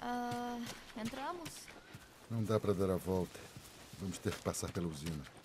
Entramos? Não dá pra dar a volta. Vamos ter que passar pela usina.